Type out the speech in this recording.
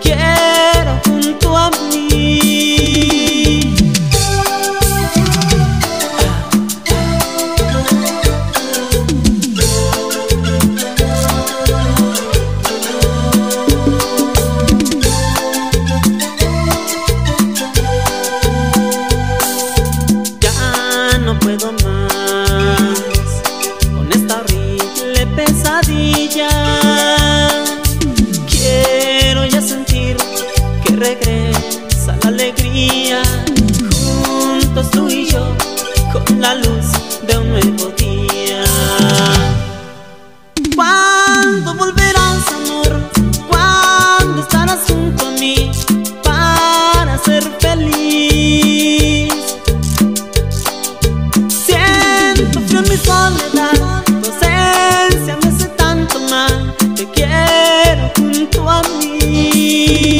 quiero junto a mí. Ya no puedo más con esta horrible pesadilla. Quiero ya sentir que regresa la alegría, juntos tú y yo, con la luz de un nuevo día. ¿Cuándo volverás, amor? ¿Cuándo estarás junto a mí para ser feliz? Siento frío en mi soledad, tu ausencia me hace tanto mal. Te quiero junto a mí.